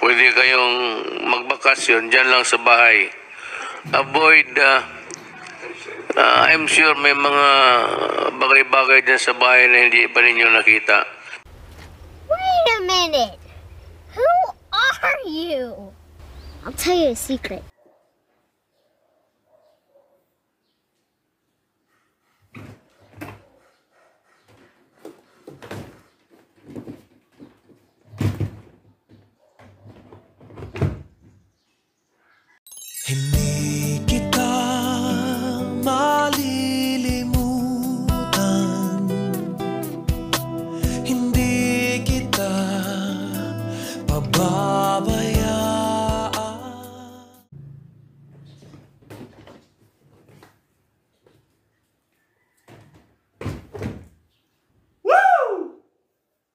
pwede kayong magbakasyon dyan lang sa bahay. Avoid, I'm sure may mga bagay-bagay dyan sa bahay na hindi pa ninyo nakita. Wait a minute. Who are you? I'll tell you a secret. Hindi